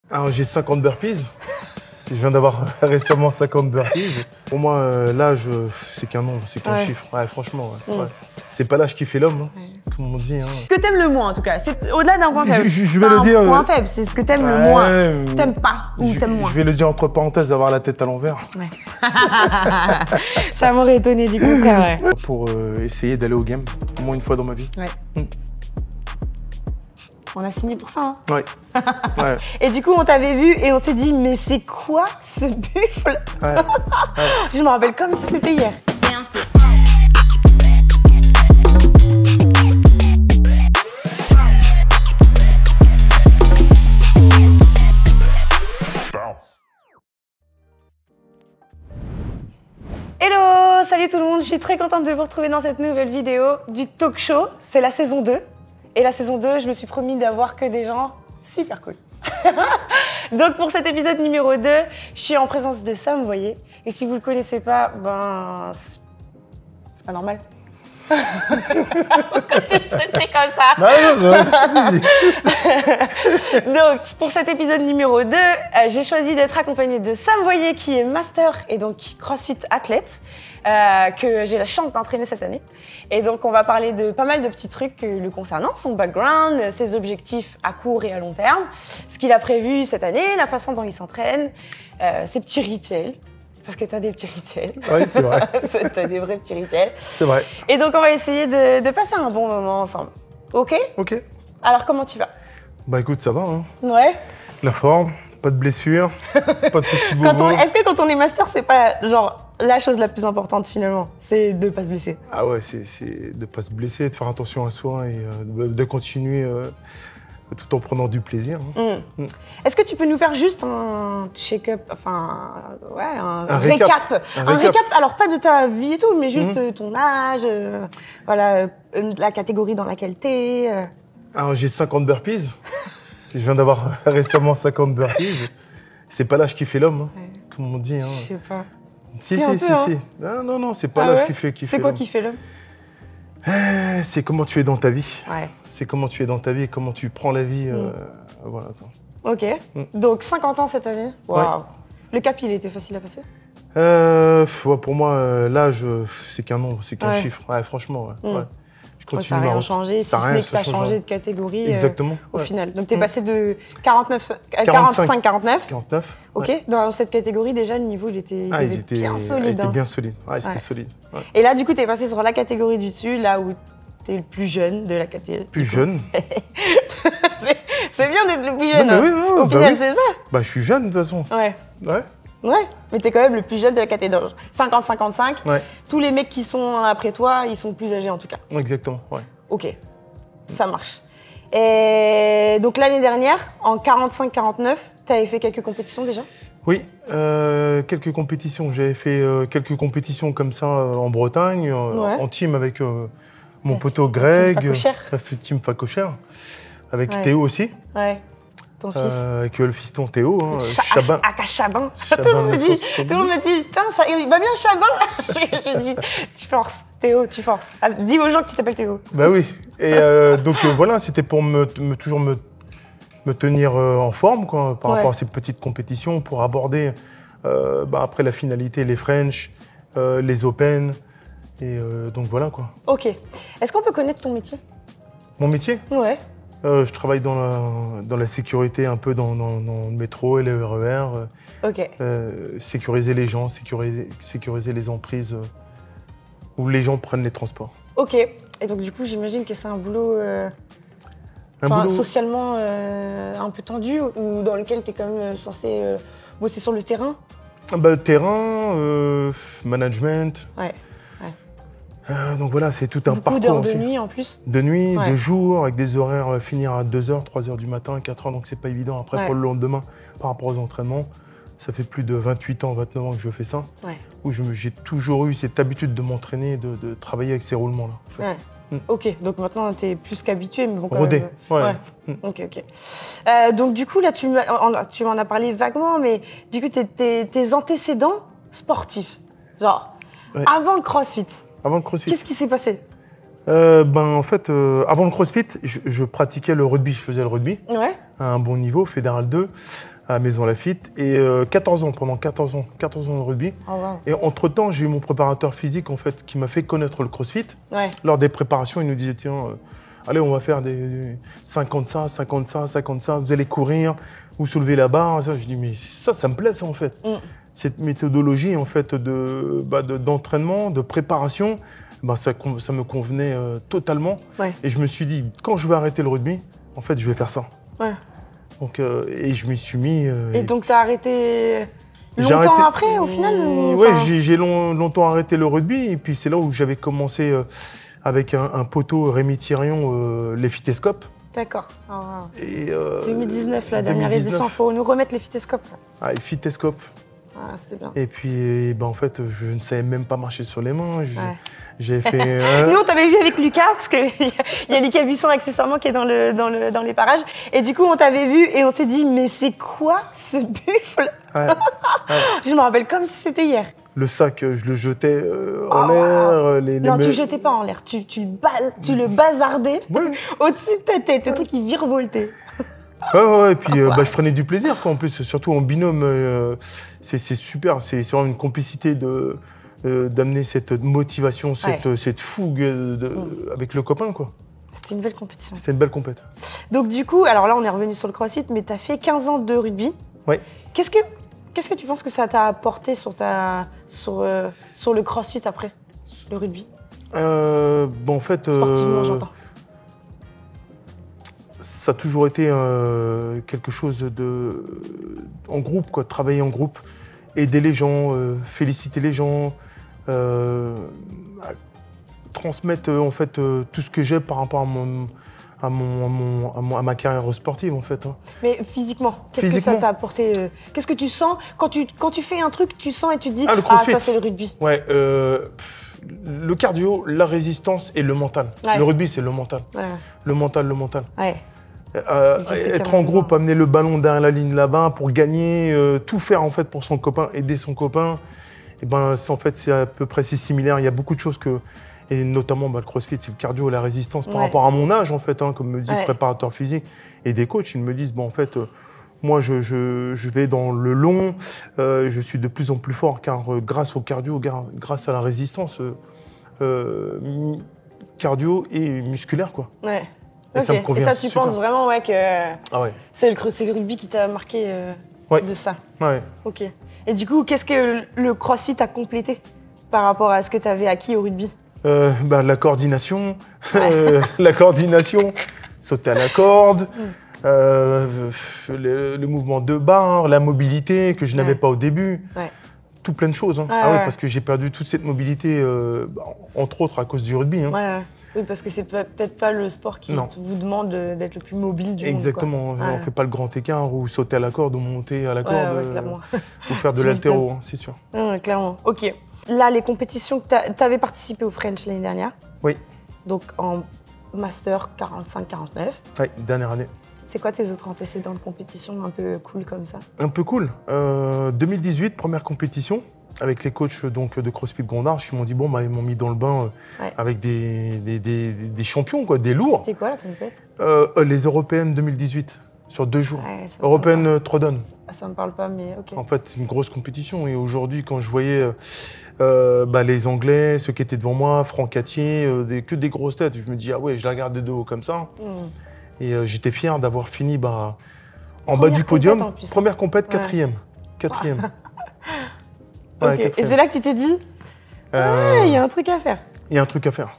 Alors j'ai 50 burpees. Je viens d'avoir récemment 50 burpees. Pour moi, l'âge, c'est qu'un nombre, c'est qu'un chiffre. Ouais, franchement, ouais. C'est pas l'âge qui fait l'homme, hein, comme on dit. Hein. Ce que t'aimes le moins, en tout cas. C'est au-delà d'un point faible. Je vais le dire. Point faible, c'est ce que t'aimes le moins. T'aimes pas ou t'aimes moins. Je vais le dire entre parenthèses, avoir la tête à l'envers. Ouais. Ça m'aurait étonné du contraire, ouais. Pour essayer d'aller au game, au moins une fois dans ma vie. Ouais. On a signé pour ça, hein. Ouais. Ouais. Et du coup, on t'avait vu et on s'est dit, mais c'est quoi ce buffle? Ouais. Je me rappelle comme si c'était hier. Hello, salut tout le monde, je suis très contente de vous retrouver dans cette nouvelle vidéo du talk show. C'est la saison 2. Et la saison 2, je me suis promis d'avoir que des gens super cool. Donc pour cet épisode numéro 2, je suis en présence de Sam, vous voyez. Et si vous le connaissez pas, ben c'est pas normal. Quand t'es stressé comme ça. Donc pour cet épisode numéro 2, j'ai choisi d'être accompagnée de Sam Voyer qui est master et donc CrossFit athlète. Que j'ai la chance d'entraîner cette année. Et donc, on va parler de pas mal de petits trucs le concernant, son background, ses objectifs à court et à long terme, ce qu'il a prévu cette année, la façon dont il s'entraîne, ses petits rituels. Parce que t'as des petits rituels. Oui, c'est vrai. T'as des vrais petits rituels. C'est vrai. Et donc, on va essayer de passer un bon moment ensemble. OK? OK. Alors, comment tu vas? Bah écoute, ça va, hein. Ouais. La forme, pas de blessure, pas de petits bobos. Est-ce que quand on est master, c'est pas genre la chose la plus importante finalement, c'est de pas se blesser? Ah ouais, c'est de pas se blesser, de faire attention à soi et de continuer tout en prenant du plaisir. Hein. Est-ce que tu peux nous faire juste un check-up, enfin, ouais, un récap. Un récap, alors pas de ta vie et tout, mais juste ton âge, voilà, la catégorie dans laquelle t'es. Alors j'ai 50 burpees. Je viens d'avoir récemment 50 burpees. C'est pas l'âge qui fait l'homme, hein, comme on dit. Hein. Je sais pas. Si. Non, c'est pas l'âge qui fait l'homme. C'est quoi qui fait l'homme? C'est comment tu es dans ta vie. Ouais. C'est comment tu es dans ta vie et comment tu prends la vie. Voilà. Ok. Donc 50 ans cette année. Waouh. Ouais. Le cap, il était facile à passer? Pour moi, l'âge, c'est qu'un nombre, c'est qu'un chiffre. Ouais, franchement, ouais. Ça n'a rien changé, si ce n'est que tu as changé de catégorie. Exactement. Au final. Donc tu es passé de 45-49. 49. Ok. Ouais. Dans cette catégorie, déjà, le niveau, il était bien solide. Il était bien solide. Ouais, c'était solide. Ouais. Et là, du coup, tu es passé sur la catégorie du dessus, là où tu es le plus jeune de la catégorie. Plus jeune. C'est bien d'être le plus jeune. Non, oui, au final, c'est ça. Bah, je suis jeune, de toute façon. Ouais. Ouais. Ouais, mais t'es quand même le plus jeune de la catégorie. 50-55, ouais. Tous les mecs qui sont après toi, ils sont plus âgés en tout cas. Exactement, ouais. Ok, ça marche. Et donc l'année dernière, en 45-49, t'avais fait quelques compétitions déjà? Oui, quelques compétitions. J'avais fait quelques compétitions comme ça en Bretagne, en team avec mon poteau Greg, team Facochère, avec Théo aussi. Ouais. Ton fils. Avec le fiston Théo, Chabin. Aka Chabin. Tout le monde me dit, putain, ça, il va bien Chabin. Je dis, tu forces, Théo, tu forces. Dis aux gens que tu t'appelles Théo. Bah oui. Et donc voilà, c'était pour toujours me tenir en forme quoi, par rapport à ces petites compétitions, pour aborder après la finalité les French, les Open. Et donc voilà quoi. Ok. Est-ce qu'on peut connaître ton métier? Mon métier? Ouais. Je travaille dans la sécurité, un peu dans le métro et le RER. Ok. Sécuriser les gens, sécuriser les emprises où les gens prennent les transports. Ok. Et donc du coup, j'imagine que c'est un boulot, socialement un peu tendu, ou dans lequel tu es quand même censé bosser sur le terrain? Terrain, management. Ouais. Donc voilà, c'est tout un parcours. Beaucoup d'heures de nuit en plus. De nuit, de jour, avec des horaires finir à 2h, 3h du matin, 4h, donc c'est pas évident. Après, pour le lendemain, par rapport aux entraînements, ça fait plus de 28 ans, 29 ans que je fais ça. Ouais. Où j'ai toujours eu cette habitude de m'entraîner, de travailler avec ces roulements-là. En fait. Ouais. Ok, donc maintenant tu es plus qu'habitué, mais bon quand Rodé. même. Ouais. Ok. Donc du coup, là, tu m'en as parlé vaguement, mais du coup, tes antécédents sportifs, genre, avant le CrossFit. Avant le CrossFit. Qu'est-ce qui s'est passé? En fait, avant le CrossFit, je pratiquais le rugby. Je faisais le rugby à un bon niveau, fédéral 2. à la Maison Lafitte. Et 14 ans, pendant 14 ans de rugby. Oh, wow. Et entre-temps, j'ai eu mon préparateur physique en fait, qui m'a fait connaître le crossfit. Ouais. Lors des préparations, il nous disait, tiens, allez, on va faire des 50 ça, 50 ça, 50 ça, vous allez courir, vous soulevez la barre. Ça. Je dis, mais ça me plaît ça en fait. Cette méthodologie en fait d'entraînement, de préparation, ça me convenait totalement. Ouais. Et je me suis dit, quand je vais arrêter le rugby, en fait, je vais faire ça. Ouais. Donc, et je m'y suis mis. Et donc, tu as arrêté longtemps après, au final Oui, j'ai longtemps arrêté le rugby. Et puis, c'est là où j'avais commencé avec un poteau, Rémi Thirion, les phytoscopes. D'accord. Oh, wow. 2019, la dernière édition, il faut nous remettre les phytoscopes. Ah, les phytoscopes. Ah, c'était bien. Et puis, en fait, je ne savais même pas marcher sur les mains. J'ai fait. Nous, on t'avait vu avec Lucas, parce qu'il y a Lucas Buisson accessoirement qui est dans les parages. Et du coup, on t'avait vu et on s'est dit, mais c'est quoi ce buffle? Je me rappelle comme si c'était hier. Le sac, je le jetais en l'air. Non, tu le jetais pas en l'air. Tu le bazardais au-dessus de ta tête, le truc qui virevoltait. Ouais, et puis je prenais du plaisir, quoi, en plus, surtout en binôme. C'est super, c'est vraiment une complicité d'amener cette motivation, cette fougue avec le copain, quoi. C'était une belle compétition. C'était une belle compète. Donc du coup, alors là, on est revenu sur le crossfit, mais tu as fait 15 ans de rugby. Oui. Qu'est-ce que tu penses que ça t'a apporté sur le crossfit après, le rugby? En fait... Sportivement, j'entends. Ça a toujours été quelque chose en groupe, quoi, travailler en groupe, aider les gens, féliciter les gens, transmettre en fait tout ce que j'ai par rapport à ma carrière sportive en fait. Mais physiquement, qu'est-ce que ça t'a apporté? Qu'est-ce que tu sens quand tu fais un truc, tu sens et tu te dis ça c'est le rugby. Ouais, le cardio, la résistance et le mental. Ouais. Le rugby c'est le mental. Ouais. Le mental. Ouais. Être en groupe, amener le ballon derrière la ligne là-bas pour gagner, tout faire en fait pour son copain, aider son copain. Et c'est à peu près similaire. Il y a beaucoup de choses et notamment le crossfit, c'est le cardio et la résistance par rapport à mon âge en fait, comme me dit le préparateur physique et des coachs, ils me disent moi je vais dans le long, je suis de plus en plus fort car grâce au cardio, grâce à la résistance cardio et musculaire quoi. Ouais. Et ça me convient. Et ça, tu penses vraiment que c'est le rugby qui t'a marqué de ça. Ouais. Ok. Et du coup, qu'est-ce que le crossfit a complété par rapport à ce que tu avais acquis au rugby? La coordination, sauter à la corde, le mouvement de barre, la mobilité que je n'avais pas au début. Ouais. Tout plein de choses. Parce que j'ai perdu toute cette mobilité, entre autres à cause du rugby. Oui, parce que c'est peut-être pas le sport qui vous demande d'être le plus mobile du monde. Exactement. On ne fait pas le grand écart ou sauter à la corde ou monter à la corde ou faire de l'haltéro, c'est sûr. Clairement. Ok. Là, les compétitions, tu avais participé au French l'année dernière. Oui. Donc en Master 45-49. Oui, dernière année. C'est quoi tes autres antécédents de compétition un peu cool comme ça? Un peu cool. 2018, première compétition. Avec les coachs de CrossFit Gondard, ils m'ont dit ils m'ont mis dans le bain avec des champions, quoi, des lourds. C'était quoi la compétition? Les Européennes 2018, sur 2 jours. Européennes Trodon. Ça me parle pas, mais ok. En fait, c'est une grosse compétition. Et aujourd'hui, quand je voyais les Anglais, ceux qui étaient devant moi, Franck Cattier, que des grosses têtes, je me dis je la regardais de haut comme ça. Et j'étais fier d'avoir fini en bas du podium. Première compète, quatrième. Okay. Et c'est là que tu t'es dit, il y a un truc à faire. Il y a un truc à faire.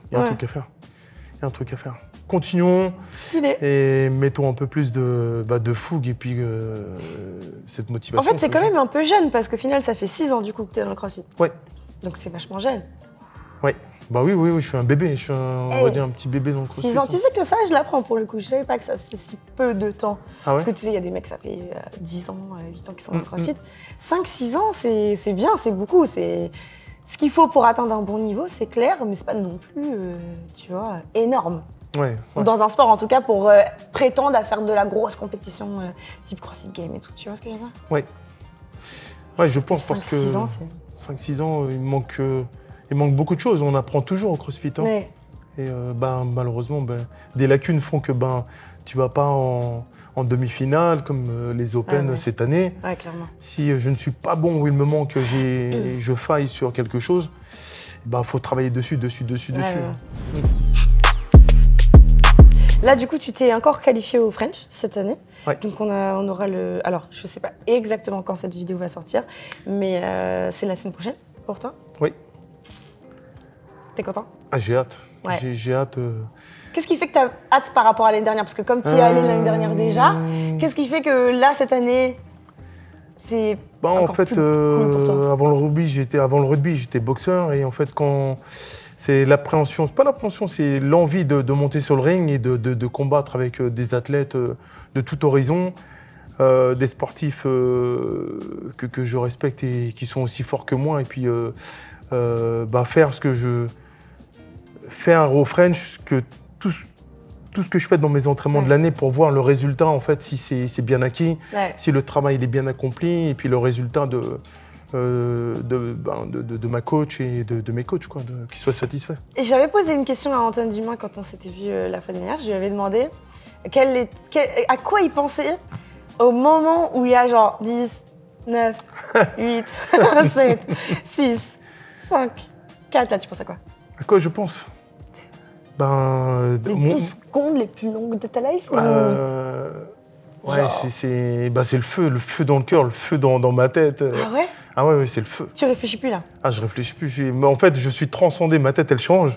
Continuons. Stylé. Et mettons un peu plus de fougue et puis cette motivation. En fait, c'est quand même un peu jeune parce qu'au final, ça fait 6 ans du coup que tu es dans le CrossFit. Ouais. Donc c'est vachement jeune. Ouais. Oui, je suis un bébé. Je suis on va dire un petit bébé dans le CrossFit. 6 ans. Tu sais que ça, je l'apprends pour le coup. Je savais pas que ça faisait si peu de temps. Ah ouais? Parce que tu sais, il y a des mecs, ça fait 10 ans, 8 ans qui sont dans le CrossFit. 5-6 ans, c'est bien, c'est beaucoup. C'est ce qu'il faut pour atteindre un bon niveau, c'est clair, mais c'est pas non plus, énorme. Ouais. Dans un sport, en tout cas, pour prétendre à faire de la grosse compétition type CrossFit Game et tout. Tu vois ce que je veux dire? Ouais. Ouais, je pense parce que 5-6 ans, c'est... 5-6 ans, il manque beaucoup de choses. On apprend toujours au CrossFit. Ouais. Et malheureusement, des lacunes font que tu vas pas en en demi-finale, comme les Open cette année. Ouais, clairement. Si je ne suis pas bon ou il me manque, je faille sur quelque chose, il faut travailler dessus. Là, du coup, tu t'es encore qualifié au French cette année. Ouais. Donc, on aura le... Alors, je ne sais pas exactement quand cette vidéo va sortir, mais c'est la semaine prochaine pour toi? Oui. T'es content? Ah, j'ai hâte. Ouais. J'ai hâte. Qu'est-ce qui fait que tu as hâte par rapport à l'année dernière? Parce que comme tu y es allé l'année dernière déjà, qu'est-ce qui fait que là, cette année, c'est encore plus cool pour toi? Avant le rugby, j'étais boxeur. Et en fait, quand c'est l'appréhension, c'est pas l'appréhension, c'est l'envie de monter sur le ring et de combattre avec des athlètes de tout horizon, des sportifs que je respecte et qui sont aussi forts que moi. Et puis faire au French tout ce que je fais dans mes entraînements de l'année pour voir le résultat, en fait, si c'est bien acquis, si le travail il est bien accompli, et puis le résultat de ma coach et de mes coachs, qu'ils soient satisfaits. Et j'avais posé une question à Antoine Dumas quand on s'était vu la fois dernière. Je lui avais demandé à quoi il pensait au moment où il y a genre 10, 9, 8, 7, 6, 5, 4. Là, tu penses à quoi? À quoi je pense? Les 10 secondes les plus longues de ta life? Ouais, c'est le feu dans le cœur, le feu dans ma tête. Ah ouais? Ah ouais, c'est le feu. Tu réfléchis plus là? Ah, je réfléchis plus. Mais en fait, je suis transcendé, ma tête, elle change.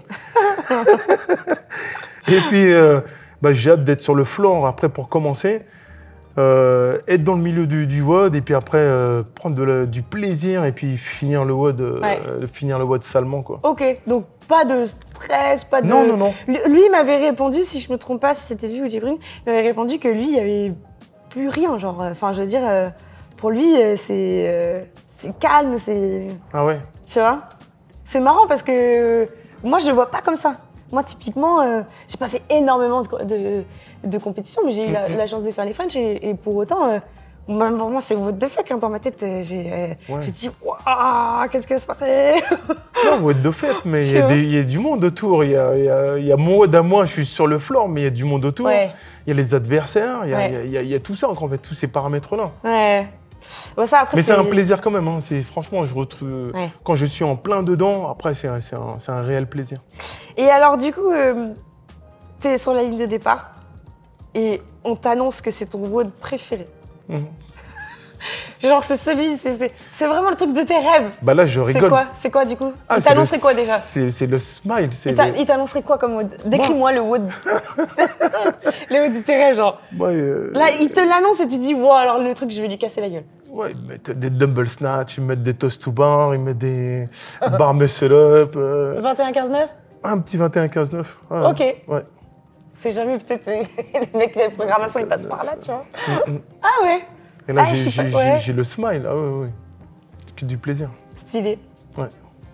Et puis, j'ai hâte d'être sur le floor après pour commencer. Être dans le milieu du WOD et puis après prendre du plaisir et puis finir le WOD salement, quoi. Ok, donc pas de stress, pas de... Non. Lui m'avait répondu, si je me trompe pas, si c'était lui ou Djibril, il m'avait répondu que lui, il n'y avait plus rien, genre, enfin je veux dire, pour lui c'est calme, c'est... Ah ouais? Tu vois? C'est marrant parce que moi je le vois pas comme ça. Moi typiquement, j'ai pas fait énormément de compétition, mais j'ai eu la chance de faire les French et pour autant... pour moi, c'est what the fuck, hein, dans ma tête, j'ai dit « Waouh, qu'est-ce qui va se passer ?» Non, what the fuck, mais il y a du monde autour. Il y a mon WOD à moi, je suis sur le floor, mais il y a du monde autour. Il y a les adversaires, il y a tout ça, en fait, tous ces paramètres-là. Ouais. Bon, ça, après, mais c'est un plaisir quand même. Hein. Franchement, je retrouve quand je suis en plein dedans, après, c'est un réel plaisir. Et alors, du coup, tu es sur la ligne de départ et on t'annonce que c'est ton WOD préféré. Genre, c'est vraiment le truc de tes rêves. Bah là, je rigole. C'est quoi du coup? Il t'annoncerait quoi déjà? C'est le smile. Il t'annoncerait quoi comme WOD? Décris-moi le WOD. Le WOD de tes rêves, genre. Là, il te l'annonce et tu dis, wow, alors le truc, je vais lui casser la gueule. Ouais, ils mettent des dumbbell snatch, ils mettent des toast to bar, ils mettent des bar muscle up. 21-15-9? Un petit 21-15-9. Ah, ok. Ouais. C'est jamais peut-être les mecs de programmation, ils passent par là, tu vois. Ah ouais. Et là, j'ai le smile. Ah ouais. Que du plaisir. Stylé. Ouais.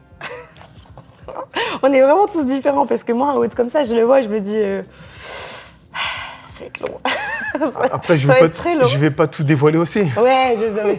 On est vraiment tous différents parce que moi, un WOD comme ça, je le vois et je me dis, ça va être long. Après, je vais pas tout dévoiler aussi. Ouais,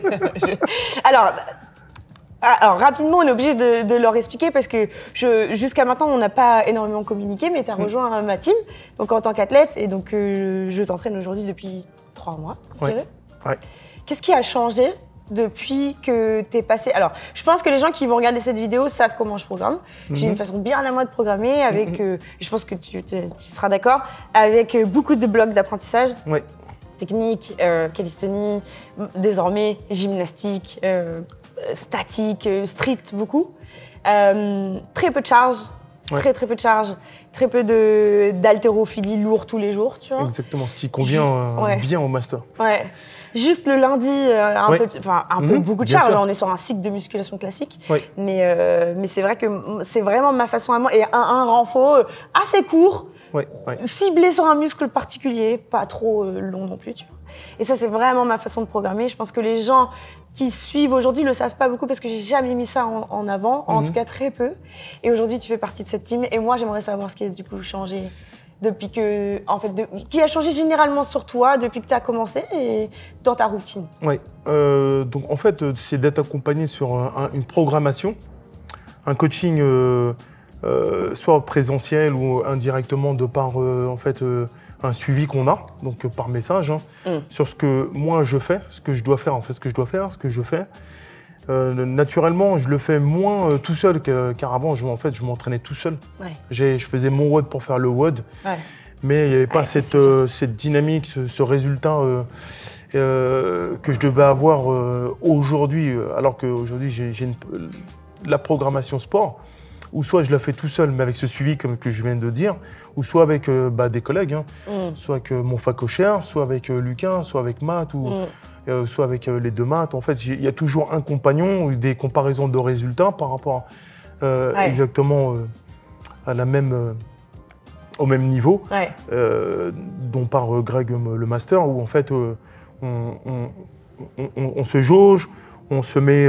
Alors, rapidement, on est obligé de leur expliquer parce que jusqu'à maintenant, on n'a pas énormément communiqué, mais tu as rejoint ma team donc en tant qu'athlète et donc je t'entraîne aujourd'hui depuis 3 mois, je dirais. Ouais. Qu'est-ce qui a changé depuis que tu es passé? Alors, je pense que les gens qui vont regarder cette vidéo savent comment je programme. J'ai une façon bien à moi de programmer avec, je pense que tu seras d'accord, avec beaucoup de blocs d'apprentissage. Ouais. Technique, calisthénie, désormais gymnastique, statique, strict, beaucoup. Très peu de charge, très peu de charge, très peu d'haltérophilie lourd tous les jours, tu vois. Exactement, ce qui convient bien au master. Ouais. Juste le lundi, un peu beaucoup de charge. Là, on est sur un cycle de musculation classique. Mais c'est vrai que c'est vraiment ma façon à moi. Et un renfort assez court, ciblé sur un muscle particulier, pas trop long non plus, tu vois. Et ça, c'est vraiment ma façon de programmer. Je pense que les gens qui suivent aujourd'hui le savent pas beaucoup parce que j'ai jamais mis ça en avant, en tout cas très peu. Et aujourd'hui, tu fais partie de cette team. Et moi, j'aimerais savoir ce qui a du coup changé depuis que, qui a changé généralement sur toi depuis que tu as commencé et dans ta routine. Oui. Donc en fait, c'est d'être accompagné sur une programmation, un coaching, soit présentiel ou indirectement de par un suivi qu'on a, donc par message, sur ce que moi je fais, ce que je dois faire, en fait, ce que je fais. Naturellement, je le fais moins tout seul car avant, je m'entraînais tout seul. Ouais. Je faisais mon WOD pour faire le WOD, mais il n'y avait pas cette dynamique, ce résultat que je devais avoir aujourd'hui, alors qu'aujourd'hui, j'ai la programmation sport, ou soit je la fais tout seul, mais avec ce suivi comme que je viens de dire, ou soit avec des collègues, soit avec mon facochère, soit avec Lucas, soit avec Matt, ou soit avec les deux Matt. En fait, il y a toujours un compagnon, ou des comparaisons de résultats par rapport exactement à au même niveau, dont parle Greg le master, où en fait on se jauge, on se met...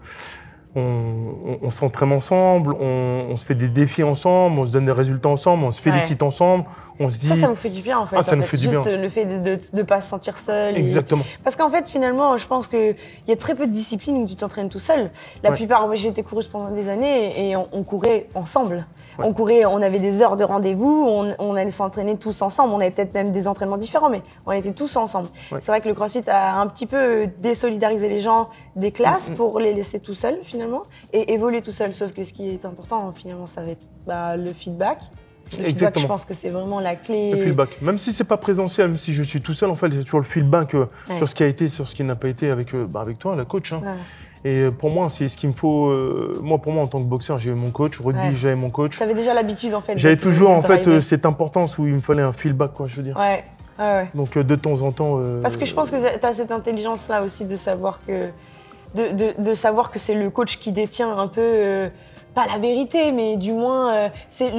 on s'entraîne ensemble, on se fait des défis ensemble, on se donne des résultats ensemble, on se félicite ensemble, on se dit... Ça vous fait du bien en fait. Ça nous fait du bien. Juste le fait de ne pas se sentir seul. Exactement. Parce qu'en fait, finalement, je pense qu'il y a très peu de disciplines où tu t'entraînes tout seul. La plupart, j'ai été coureuse pendant des années et on courait ensemble. On courait, on avait des heures de rendez-vous, on allait s'entraîner tous ensemble. On avait peut-être même des entraînements différents, mais on était tous ensemble. C'est vrai que le CrossFit a un petit peu désolidarisé les gens des classes pour les laisser tout seuls finalement et évoluer tout seuls. Sauf que ce qui est important finalement, ça va être le feedback. Le feedback, je pense que c'est vraiment la clé. Le feedback, même si c'est pas présentiel, même si je suis tout seul, en fait, c'est toujours le feedback sur ce qui a été, sur ce qui n'a pas été avec toi, la coach. Et pour moi, c'est ce qu'il me faut. Pour moi, en tant que boxeur, j'ai eu mon coach. Rugby, j'avais mon coach. Tu avais déjà l'habitude, en fait. J'avais toujours, en fait, cette importance où il me fallait un feedback, quoi, je veux dire. Ouais. Donc, de temps en temps. Parce que je pense que tu as cette intelligence-là aussi de savoir que. De savoir que c'est le coach qui détient un peu. Pas la vérité, mais du moins. C'est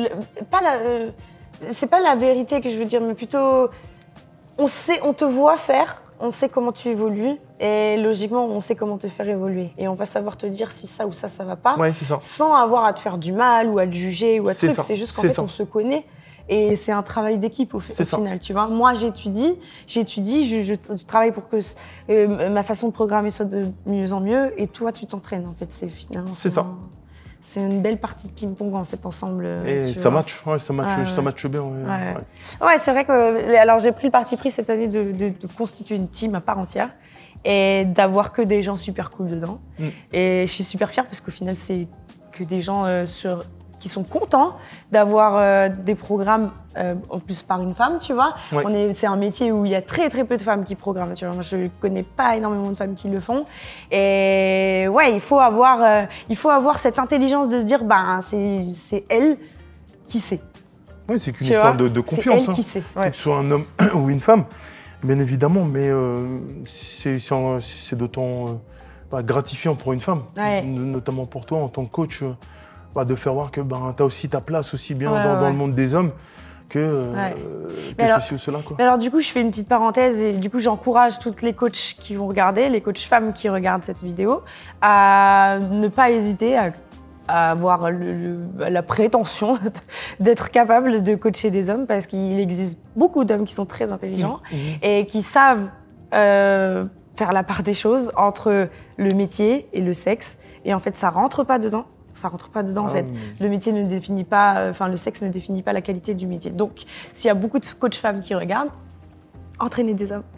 pas la vérité que je veux dire, mais plutôt. On te voit faire. On sait comment tu évolues et logiquement, on sait comment te faire évoluer. Et on va savoir te dire si ça ou ça va pas, sans avoir à te faire du mal ou à te juger ou à truc. C'est juste qu'en fait, on se connaît et c'est un travail d'équipe au final, tu vois. Moi, j'étudie, je travaille pour que ma façon de programmer soit de mieux en mieux et toi, tu t'entraînes. En fait, c'est ça. C'est une belle partie de ping-pong en fait ensemble. Et ça match, ça match bien. Ouais, c'est vrai que alors j'ai pris le parti pris cette année de constituer une team à part entière et d'avoir que des gens super cool dedans. Et je suis super fière parce qu'au final c'est que des gens qui sont contents d'avoir des programmes en plus par une femme, tu vois. C'est un métier où il y a très très peu de femmes qui programment, tu vois. Moi, je ne connais pas énormément de femmes qui le font. Et ouais, il faut avoir cette intelligence de se dire, c'est elle qui sait. Oui, c'est qu'une histoire de confiance. C'est elle qui sait. Que ce soit un homme ou une femme, bien évidemment, mais c'est d'autant gratifiant pour une femme, notamment pour toi en tant que coach. De faire voir que tu as aussi ta place aussi bien dans le monde des hommes que ceci ou cela. Alors du coup, je fais une petite parenthèse et du coup, j'encourage toutes les coachs qui vont regarder, les coachs femmes qui regardent cette vidéo, à ne pas hésiter à avoir la prétention d'être capable de coacher des hommes parce qu'il existe beaucoup d'hommes qui sont très intelligents et qui savent faire la part des choses entre le métier et le sexe. Et en fait, ça rentre pas dedans. Ça rentre pas dedans en fait. Le métier ne définit pas, le sexe ne définit pas la qualité du métier. Donc, s'il y a beaucoup de coachs femmes qui regardent, entraînez des hommes.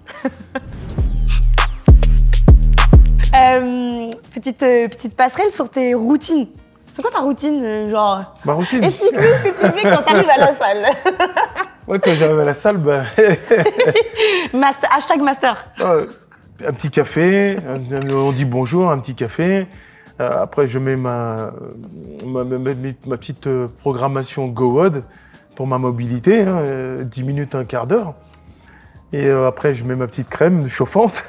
Petite passerelle sur tes routines. C'est quoi ta routine, genre? Ma routine. Explique-nous ce que tu fais quand tu arrives à la salle. Quand j'arrive à la salle, Hashtag master. Un petit café, on dit bonjour, un petit café. Après, je mets ma petite programmation GoWOD pour ma mobilité, 10 minutes, un quart d'heure. Et après, je mets ma petite crème chauffante.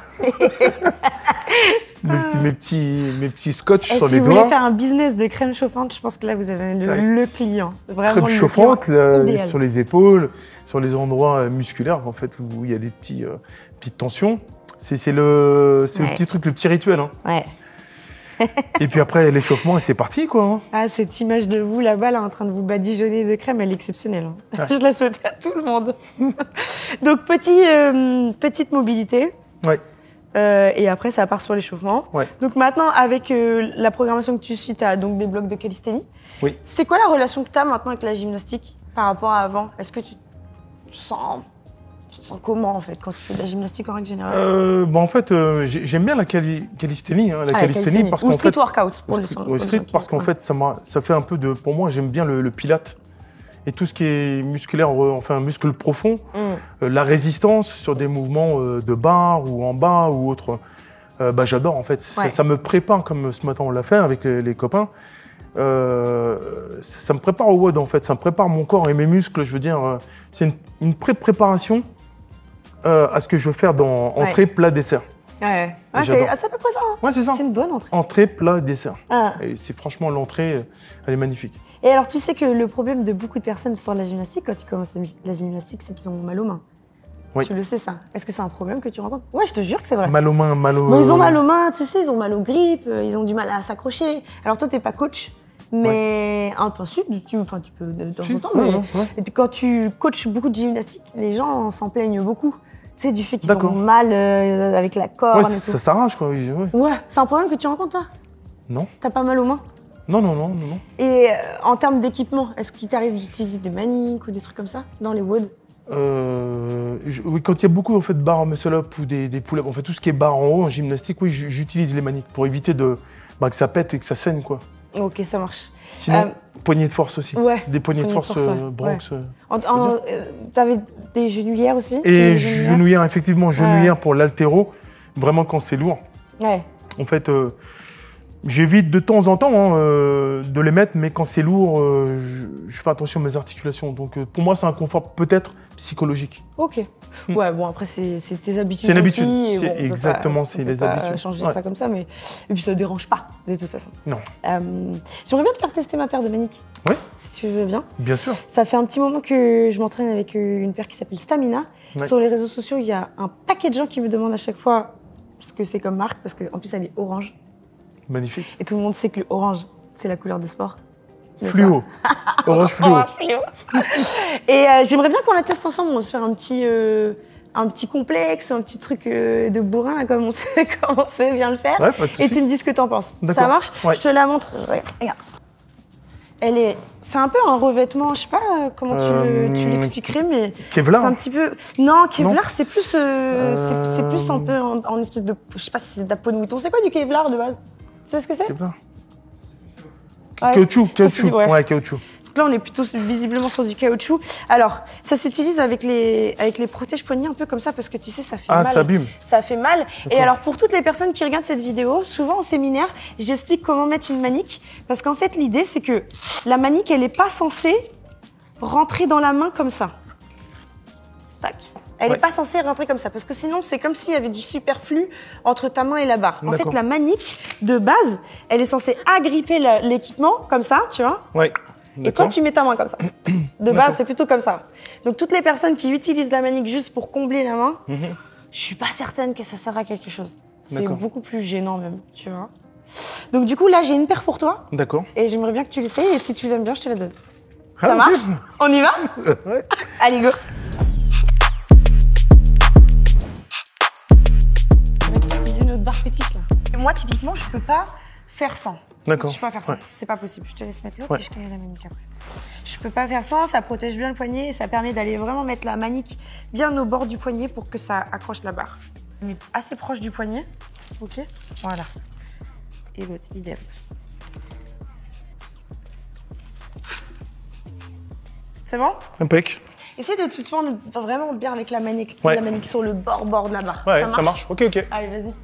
mes petits scotch sur les doigts. Si vous voulez faire un business de crème chauffante, je pense que là, vous avez le client. Vraiment crème chauffante sur les épaules, sur les endroits musculaires, en fait, où il y a des petites tensions. C'est le petit truc, le petit rituel. Et puis après, l'échauffement, et c'est parti, quoi. Cette image de vous, là-bas, là, en train de vous badigeonner de crème, elle est exceptionnelle. Je la souhaite à tout le monde. Donc, petite mobilité. Et après, ça part sur l'échauffement. Donc maintenant, avec la programmation que tu suis, tu as donc des blocs de calisthénie. C'est quoi la relation que tu as maintenant avec la gymnastique par rapport à avant? Est-ce que tu sens Tu te sens comment en fait quand tu fais de la gymnastique en règle générale? En fait, j'aime bien la calisthénie, hein, la calisthénie parce qu'en fait, workout pour street parce qu'en fait ça fait un peu de, pour moi j'aime bien le pilate et tout ce qui est musculaire, enfin muscle profond, la résistance sur des mouvements de barre ou en bas ou autre. J'adore en fait, ça me prépare comme ce matin on l'a fait avec les copains. Ça me prépare au WOD en fait, ça me prépare mon corps et mes muscles, je veux dire, c'est une pré-préparation à ce que je veux faire dans entrée, plat, dessert. Ouais, c'est à peu près ça. Hein. Ouais, c'est ça. C'est une bonne entrée. Entrée, plat, dessert. Et c'est franchement l'entrée, elle est magnifique. Et alors tu sais que le problème de beaucoup de personnes sur la gymnastique, quand ils commencent la gymnastique, c'est qu'ils ont mal aux mains. Oui. Tu le sais ça. Est-ce que c'est un problème que tu rencontres? Ouais, je te jure que c'est vrai. Mal aux mains, mal aux... Bon, ils ont mal aux mains, tu sais, ils ont mal aux grippes, ils ont du mal à s'accrocher. Alors toi, t'es pas coach, mais enfin, tu peux de temps en temps, mais quand tu coaches beaucoup de gymnastique, les gens s'en plaignent beaucoup. Tu sais, du fait qu'ils ont mal avec la corde. Ouais, ça s'arrache quoi. Ouais, c'est un problème que tu rencontres toi? Non. T'as pas mal aux mains? Non. Et en termes d'équipement, est-ce qu'il t'arrive d'utiliser des maniques ou des trucs comme ça dans les WOD? Oui, quand il y a beaucoup en fait, de barres muscle-up ou des pull-ups, en fait, tout ce qui est barre en haut en gymnastique, oui, j'utilise les maniques pour éviter que ça pète et que ça saigne, quoi. Ok, ça marche. Sinon, poignées de force aussi. Ouais. Des poignées de force Bronx. T'avais des genouillères aussi? Et genouillères, effectivement, genouillères pour l'haltéro, vraiment quand c'est lourd. Ouais. En fait, j'évite de temps en temps de les mettre, mais quand c'est lourd, je fais attention à mes articulations. Donc pour moi, c'est un confort peut-être psychologique. Ok. Ouais, bon, après, c'est tes habitudes. C'est une habitude. Aussi, Exactement, c'est les habitudes. Changer ça comme ça, mais. Et puis ça ne dérange pas, de toute façon. Non. J'aimerais bien te faire tester ma paire de maniques. Oui. Si tu veux bien. Bien sûr. Ça fait un petit moment que je m'entraîne avec une paire qui s'appelle Stamina. Ouais. Sur les réseaux sociaux, il y a un paquet de gens qui me demandent à chaque fois ce que c'est comme marque, parce qu'en plus, elle est orange. Magnifique. Et tout le monde sait que le orange, c'est la couleur de sport. Fluo. Orange fluo. Orange fluo. Et j'aimerais bien qu'on la teste ensemble. On va se faire un petit complexe, un petit truc de bourrin, là, comme on sait bien le faire. Ouais, pas de souci. Et tu me dis ce que t'en penses. Ça marche? Ouais. Je te la montre. Regarde. C'est un peu un revêtement, je sais pas comment tu l'expliquerais, mais Kevlar. C'est un petit peu. Non, Kevlar, c'est plus, c'est plus un peu en espèce de, je sais pas si c'est de la peau de mouton. C'est quoi du Kevlar de base? Tu sais ce que c'est? Kevlar. Ouais. Caoutchouc. Ouais, caoutchouc. Donc là, on est plutôt visiblement sur du caoutchouc. Alors, ça s'utilise avec les protèges poignets un peu comme ça parce que tu sais, ça fait mal. Ah, ça abîme. Ça fait mal. Et alors, pour toutes les personnes qui regardent cette vidéo, souvent en séminaire, j'explique comment mettre une manique parce qu'en fait, l'idée, c'est que la manique, elle n'est pas censée rentrer dans la main comme ça. Tac. Elle n'est pas censée rentrer comme ça, parce que sinon, c'est comme s'il y avait du superflu entre ta main et la barre. En fait, la manique, de base, elle est censée agripper l'équipement, comme ça, tu vois. Ouais. Et toi, tu mets ta main comme ça. De base, c'est plutôt comme ça. Donc, toutes les personnes qui utilisent la manique juste pour combler la main, je suis pas certaine que ça sert à quelque chose. C'est beaucoup plus gênant même, tu vois. Donc, du coup, là, j'ai une paire pour toi. D'accord. Et j'aimerais bien que tu l'essayes, et si tu l'aimes bien, je te la donne. Ça marche? On y va? Ouais. Allez, go. Notre barre fétiche là. Moi typiquement je peux pas faire sans. D'accord. Je peux pas faire sans. C'est pas possible. Je te laisse mettre l'autre et je te mets la manique après. Je peux pas faire sans, ça protège bien le poignet et ça permet d'aller vraiment mettre la manique bien au bord du poignet pour que ça accroche la barre. Mais assez proche du poignet. Ok. Voilà. Et l'autre, idem. C'est bon? Impec. Essaye de te prendre vraiment bien avec la manique sur le bord de la barre. Ouais, ça marche. Ok. Allez, vas-y.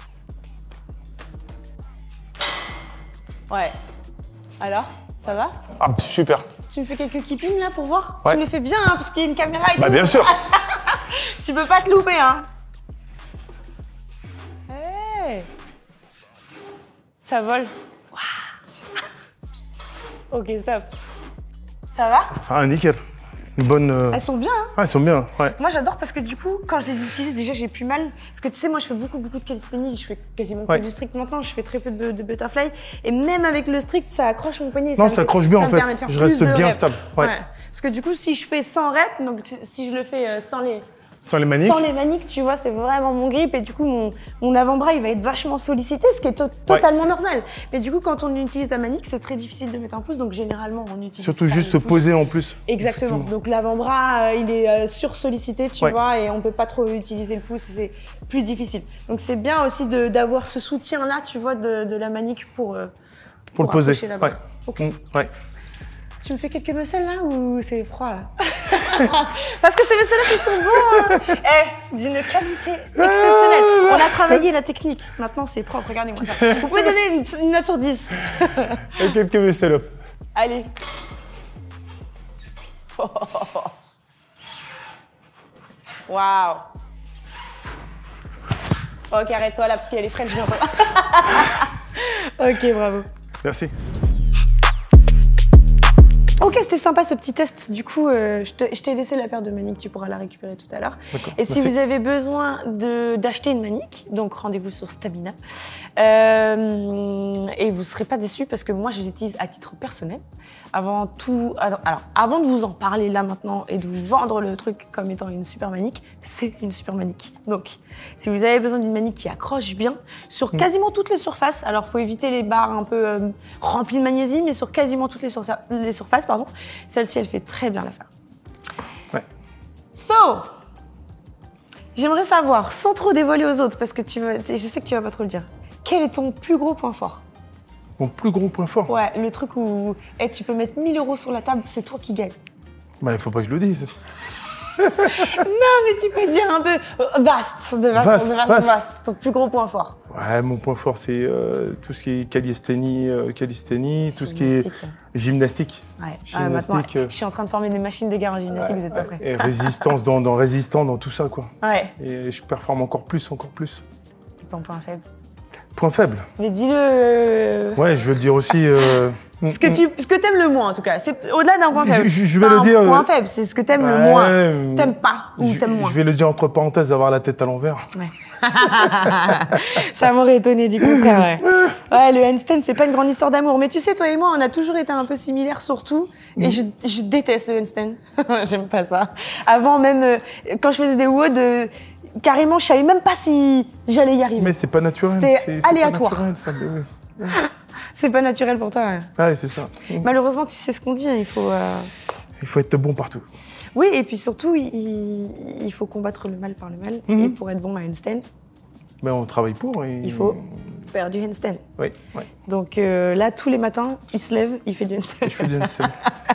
Ouais. Alors, ça va? Ah, super. Tu me fais quelques keepings là pour voir? Ouais. Tu me les fais bien, hein, parce qu'il y a une caméra et tout. Bah bien sûr. Tu peux pas te louper, hein. Hey. Ça vole. Wow. Ok, stop. Ça va? Ah, nickel. Une bonne... Elles sont bien, hein? Ah, elles sont bien, ouais. Moi, j'adore parce que du coup, quand je les utilise, déjà, j'ai plus mal. Parce que tu sais, moi, je fais beaucoup de calisthénie. Je fais quasiment que du strict maintenant. Je fais très peu de butterfly. Et même avec le strict, ça accroche mon poignet. Non, ça accroche bien, en fait. Je reste bien stable. Ouais. Parce que du coup, si je fais 100 reps, donc si je le fais sans Sans les maniques. Sans les maniques, tu vois, c'est vraiment mon grip. Et du coup, mon avant-bras, il va être vachement sollicité, ce qui est totalement normal. Mais du coup, quand on utilise la manique, c'est très difficile de mettre un pouce. Donc, généralement, on utilise surtout juste posé en plus. Exactement. Donc, l'avant-bras, il est sursollicité, tu vois, et on peut pas trop utiliser le pouce. C'est plus difficile. Donc, c'est bien aussi d'avoir ce soutien-là, tu vois, de la manique pour le poser. Ouais. Ok. Ouais. Tu me fais quelques vaisselles là ou c'est froid là? Parce que ces vaisselles-là qui sont beaux, d'une qualité exceptionnelle. On a travaillé la technique. Maintenant c'est propre, regardez-moi ça. Vous pouvez donner une note sur 10. Et quelques vaisselles. Allez. Waouh. Ok, arrête-toi là parce qu'il y a les French bientôt. Ok, bravo. Merci. Ok, c'était sympa ce petit test. Du coup, je t'ai laissé la paire de maniques, tu pourras la récupérer tout à l'heure. Et si vous avez besoin d'acheter une manique, donc rendez-vous sur Stamina. Et vous ne serez pas déçus parce que moi, je les utilise à titre personnel. Avant de vous en parler là maintenant et de vous vendre le truc comme étant une super manique, c'est une super manique. Donc, si vous avez besoin d'une manique qui accroche bien sur quasiment toutes les surfaces, alors il faut éviter les barres un peu remplies de magnésie, mais sur quasiment toutes les surfaces, pardon, celle-ci, elle fait très bien l'affaire. Ouais. So, j'aimerais savoir, sans trop dévoiler aux autres, parce que je sais que tu vas pas trop le dire, quel est ton plus gros point fort? Mon plus gros point fort? Ouais, le truc où tu peux mettre 1000 € sur la table, c'est toi qui gagne. Bah, il faut pas que je le dise. Non, mais tu peux dire un peu vaste, ton plus gros point fort. Ouais, mon point fort, c'est tout ce qui est calisthénie, tout ce qui est gymnastique. Ouais. Gymnastique, maintenant, je suis en train de former des machines de guerre en gymnastique, vous êtes pas prêts. Et résistance dans tout ça, quoi. Ouais. Et je performe encore plus. Et ton point faible? Point faible? Mais dis-le. Ouais, je veux le dire aussi. Ce que t'aimes le moins, en tout cas. C'est au-delà d'un point faible. Je vais le dire. Point faible, c'est ce que t'aimes le moins. T'aimes pas ou t'aimes moins. Je vais le dire entre parenthèses, avoir la tête à l'envers. Ouais. Ça m'aurait étonné du contraire, ouais. Le handstand, c'est pas une grande histoire d'amour. Mais tu sais, toi et moi, on a toujours été un peu similaires sur tout. Et je déteste le handstand. J'aime pas ça. Avant, même, quand je faisais des WOD, carrément, je savais même pas si j'allais y arriver. Mais c'est pas naturel. C'est aléatoire. Pas naturel, ça, C'est pas naturel pour toi, ouais. Ouais, c'est ça. Malheureusement, tu sais ce qu'on dit, il faut être bon partout. Oui, et puis surtout, il faut combattre le mal par le mal. Et pour être bon à handstand, mais on travaille pour. Il faut faire du handstand. Oui. Donc là, tous les matins, il se lève, il fait du handstand. Je fais du handstand.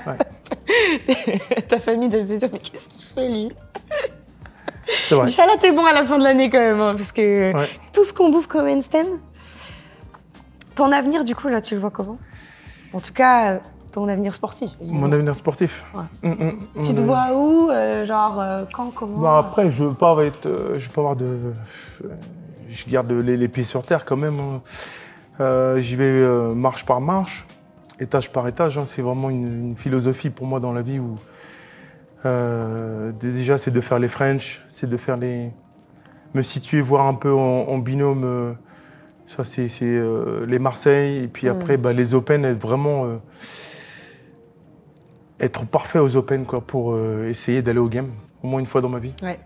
Ta famille doit se dire, mais qu'est-ce qu'il fait, lui? C'est vrai. Inch'Allah, t'es bon à la fin de l'année quand même, hein, parce que tout ce qu'on bouffe comme handstand, ton avenir, du coup, là, tu le vois comment? En tout cas, ton avenir sportif. Évidemment. Mon avenir sportif. Ouais. Tu te vois où? Quand, comment? Bah après, je veux pas avoir de. Je garde les pieds sur terre quand même. J'y vais marche par marche, étage par étage. C'est vraiment une philosophie pour moi dans la vie où déjà c'est de faire les French, c'est de faire me situer, voir un peu en binôme. Ça c'est les Marseille et puis après les Open, être vraiment être parfait aux Open quoi, pour essayer d'aller au game au moins une fois dans ma vie. Ouais.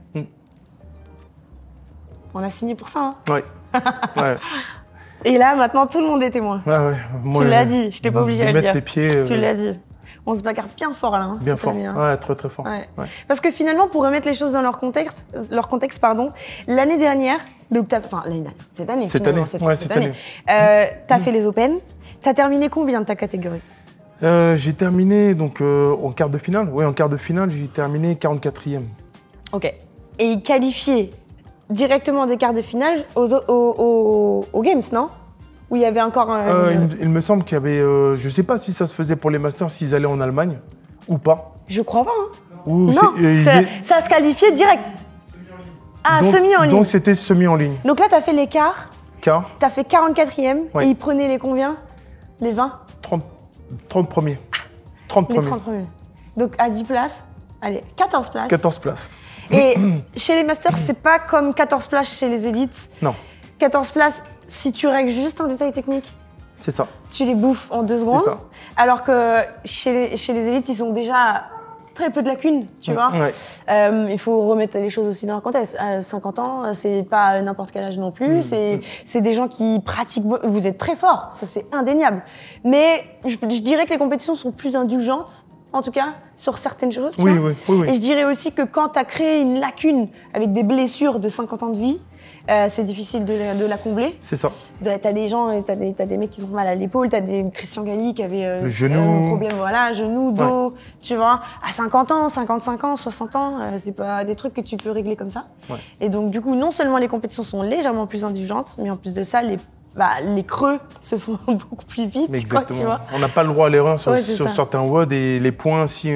On a signé pour ça, hein. Ouais. Et là, maintenant, tout le monde est témoin. Ouais. Moi, tu l'as dit, je t'ai pas obligé à le dire. Les pieds, tu l'as dit. On se bagarre bien fort là, hein, bien fort. Année, hein. Ouais, très très fort. Ouais. Parce que finalement, pour remettre les choses dans leur contexte, l'année dernière, donc l'année dernière, cette année, t'as fait les Open. T'as terminé combien de ta catégorie? J'ai terminé donc en quart de finale. Oui, en quart de finale, j'ai terminé 44e. Ok. Et qualifié directement des quarts de finale aux Games, non? Où il y avait encore un... il me semble qu'il y avait... je sais pas si ça se faisait pour les Masters, s'ils allaient en Allemagne ou pas. Je crois pas, hein. Ou non, ça se qualifiait direct. Ah, semi en ligne. Donc c'était semi en ligne. Donc là, t'as fait les quarts. Quart. T'as fait 44e. Et ils prenaient les combien? Les 20? 30 premiers. 30 premiers. Les 30 premiers. Donc à 10 places, allez, 14 places. 14 places. Et chez les Masters, c'est pas comme 14 places chez les élites. Non. 14 places, si tu règles juste un détail technique, c'est ça. Tu les bouffes en 2 secondes. Ça. Alors que chez les élites, ils sont déjà très peu de lacunes, tu vois. Il faut remettre les choses aussi dans leur contexte. 50 ans, c'est pas n'importe quel âge non plus. C'est des gens qui pratiquent. Vous êtes très forts, ça c'est indéniable. Mais je dirais que les compétitions sont plus indulgentes, en tout cas, sur certaines choses. Oui. Et je dirais aussi que quand tu as créé une lacune avec des blessures de 50 ans de vie, c'est difficile de la combler. C'est ça. T'as des gens, t'as des mecs qui ont mal à l'épaule, t'as des Christian Galli qui avait le genou. Un problème, voilà, genou, dos, tu vois. À 50 ans, 55 ans, 60 ans, c'est pas des trucs que tu peux régler comme ça. Et donc, du coup, non seulement les compétitions sont légèrement plus indulgentes, mais en plus de ça, les creux se font beaucoup plus vite. Exactement. Quoi, tu vois. On n'a pas le droit à l'erreur sur certains WOD et les points, si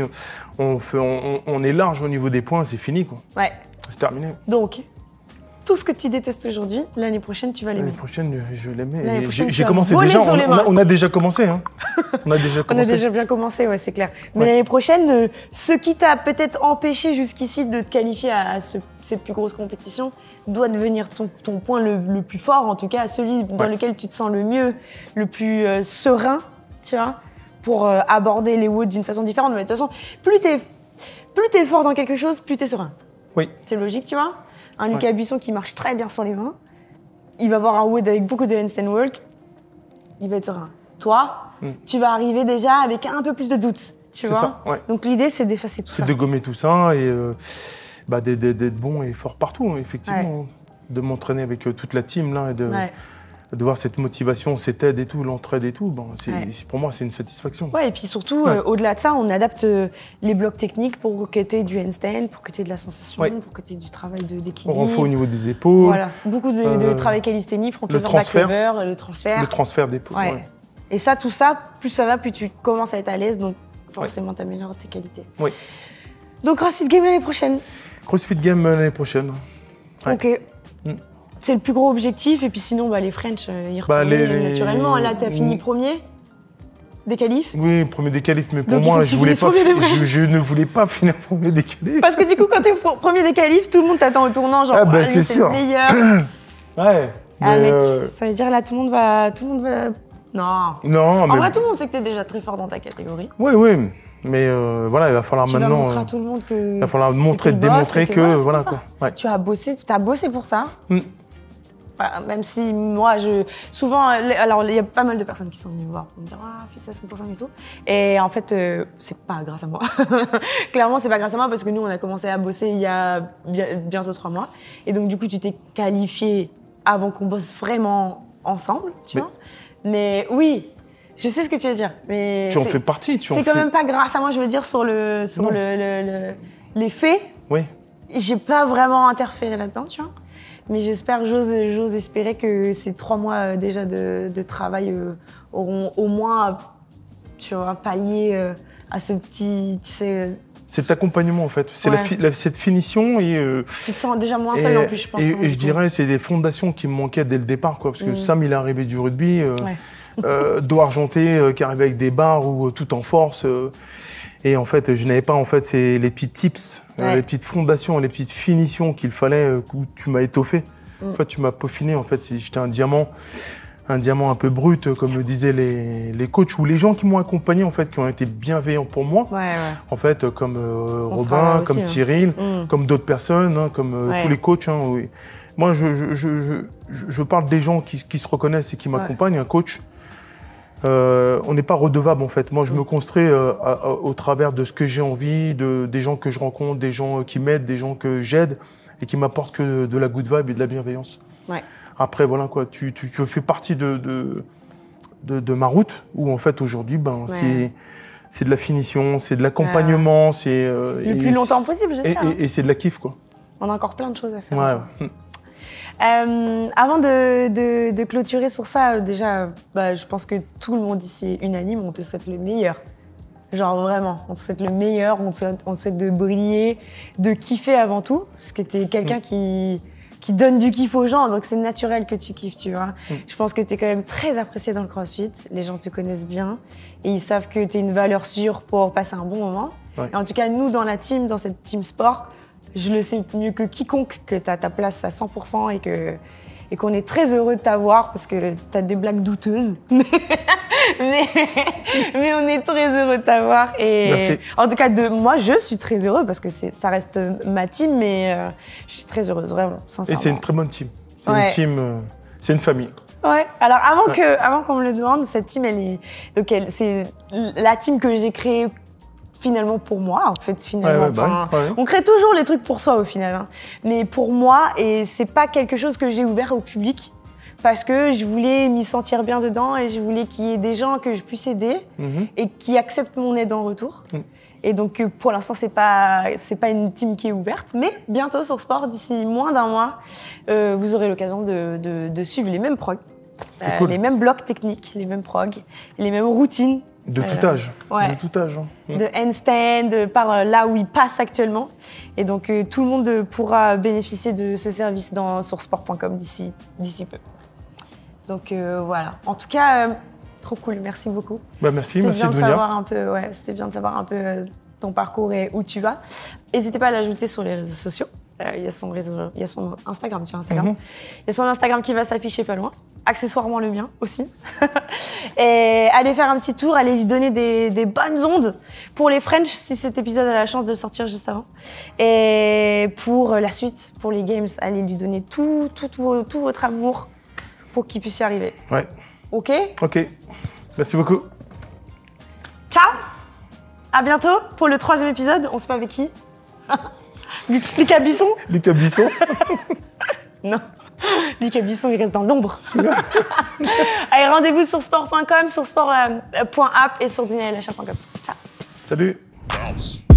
on est large au niveau des points, c'est fini, quoi. C'est terminé. Donc, tout ce que tu détestes aujourd'hui, l'année prochaine, tu vas l'aimer. L'année prochaine, je vais l'aimer. L'année prochaine, j'ai commencé déjà. On a déjà commencé. Hein. On a déjà bien commencé, ouais, c'est clair. Mais l'année prochaine, ce qui t'a peut-être empêché jusqu'ici de te qualifier à ces plus grosses compétitions doit devenir ton point le plus fort, en tout cas celui dans lequel tu te sens le mieux, le plus serein, tu vois, pour aborder les WOD d'une façon différente. Mais de toute façon, plus t'es fort dans quelque chose, plus t'es serein. Oui. C'est logique, tu vois. Un Lucas Buisson qui marche très bien sur les mains, il va avoir un WOD avec beaucoup de handstand walk, il va être serein. Toi, tu vas arriver déjà avec un peu plus de doute, tu vois. Ça, Donc l'idée, c'est d'effacer tout ça. C'est de gommer tout ça et d'être bon et fort partout, effectivement. De m'entraîner avec toute la team là et de voir cette motivation, cette aide et tout, l'entraide et tout, pour moi, c'est une satisfaction. Ouais, et puis surtout, au-delà de ça, on adapte les blocs techniques pour que tu aies du handstand, pour que tu aies de la sensation, pour que tu aies du travail d'équilibre. On renfort au niveau des épaules. Voilà, beaucoup de travail calisthénie, front lever, back lever, le transfert. Le transfert d'épaules. Et ça, tout ça, plus ça va, plus tu commences à être à l'aise, donc forcément, tu améliores tes qualités. Oui. Donc, CrossFit Games l'année prochaine. CrossFit Games l'année prochaine. Ok. C'est le plus gros objectif, et puis sinon, les French, y retourner naturellement. Là, tu as fini premier des qualifs. Oui, premier des qualifs, mais pour moi, je ne voulais pas finir premier des qualifs. Parce que du coup, quand tu es premier des qualifs, tout le monde t'attend au tournant, genre, c'est le meilleur. Mec, ça veut dire là, tout le monde va... Non, en vrai, tout le monde sait que tu es déjà très fort dans ta catégorie. Oui. Mais il va falloir maintenant. Tu vas montrer à tout le monde que. Il va falloir démontrer que voilà quoi. Tu as bossé pour ça. Même si moi, souvent, alors il y a pas mal de personnes qui sont venues me voir pour me dire félicitations pour ça et tout. Et en fait, c'est pas grâce à moi. Clairement, c'est pas grâce à moi parce que nous, on a commencé à bosser il y a bientôt 3 mois. Et donc, du coup, tu t'es qualifié avant qu'on bosse vraiment ensemble, tu vois. Mais oui. Je sais ce que tu veux dire, mais tu en fais partie. C'est quand même pas grâce à moi, je veux dire, sur les faits. Oui. J'ai pas vraiment interféré là-dedans, tu vois. Mais j'ose espérer que ces 3 mois déjà de travail auront au moins, tu vois, pallié à ce petit, tu sais. C'est cet accompagnement en fait, c'est cette finition et. Tu te sens déjà moins seul en plus, je pense. Et je dirais, c'est des fondations qui me manquaient dès le départ, quoi, parce que Sam, il est arrivé du rugby. Dos argenté qui arrivait avec des barres ou tout en force et en fait je n'avais pas les petits tips, les petites fondations, les petites finitions qu'il fallait où tu m'as étoffé. En fait tu m'as peaufiné, en fait j'étais un diamant un peu brut comme le disaient les coachs ou les gens qui m'ont accompagné en fait, qui ont été bienveillants pour moi. En fait comme Robin, comme Cyril, comme d'autres personnes, comme tous les coachs. Oui. Moi je parle des gens qui se reconnaissent et qui m'accompagnent, un coach. On n'est pas redevable en fait. Moi, je me construis au travers de ce que j'ai envie, des gens que je rencontre, des gens qui m'aident, des gens que j'aide et qui m'apportent que de la good vibe et de la bienveillance. Après, voilà quoi, tu fais partie de ma route où en fait aujourd'hui, c'est de la finition, c'est de l'accompagnement, c'est le plus longtemps possible, j'espère. Et c'est de la kiff quoi. On a encore plein de choses à faire. Avant de clôturer sur ça, déjà, je pense que tout le monde ici est unanime, on te souhaite le meilleur. Genre vraiment, on te souhaite le meilleur, on te souhaite de briller, de kiffer avant tout, parce que t'es quelqu'un qui donne du kiff aux gens, donc c'est naturel que tu kiffes, tu vois. Je pense que t'es quand même très apprécié dans le CrossFit, les gens te connaissent bien, et ils savent que t'es une valeur sûre pour passer un bon moment. Et en tout cas, nous, dans la team, dans cette team sport, je le sais mieux que quiconque que tu as ta place à 100% et qu'on est très heureux de t'avoir parce que tu as des blagues douteuses. mais on est très heureux de t'avoir. Et merci. En tout cas, moi, je suis très heureux parce que ça reste ma team, mais je suis très heureuse, vraiment, sincèrement. Et c'est une très bonne team. C'est une team, c'est une famille. Ouais. Alors avant qu'on me le demande, cette team, c'est la team que j'ai créée finalement pour moi, en fait, finalement. On crée toujours les trucs pour soi au final, hein. Mais pour moi, et c'est pas quelque chose que j'ai ouvert au public parce que je voulais m'y sentir bien dedans et je voulais qu'il y ait des gens que je puisse aider et qui acceptent mon aide en retour. Et donc, pour l'instant, c'est pas une team qui est ouverte, mais bientôt sur Sport, d'ici moins d'un mois, vous aurez l'occasion de suivre les mêmes progs, cool. Les mêmes blocs techniques, les mêmes progs, les mêmes routines. De tout âge. Ouais. De tout âge. Hein. De handstand, par là où ils passent actuellement. Et donc, tout le monde pourra bénéficier de ce service sur sport.com d'ici peu. Donc, voilà. En tout cas, trop cool. Merci beaucoup. Merci de venir. C'était bien de savoir un peu ton parcours et où tu vas. N'hésitez pas à l'ajouter sur les réseaux sociaux. Il y a son Instagram, tu as Instagram. Il y a son Instagram qui va s'afficher pas loin. Accessoirement le mien aussi. Et allez faire un petit tour, allez lui donner des bonnes ondes pour les French, si cet épisode a la chance de sortir juste avant. Et pour la suite, pour les games, allez lui donner tout votre amour pour qu'il puisse y arriver. Ouais. Ok ? Ok. Merci beaucoup. Ciao. À bientôt pour le 3e épisode. On sait pas avec qui. Lucas Bisson. Lucas Bisson. Non. Lucas Bisson, il reste dans l'ombre. Allez, rendez-vous sur sport.com, sur sport.app et sur dunyaelachat.com. Ciao. Salut.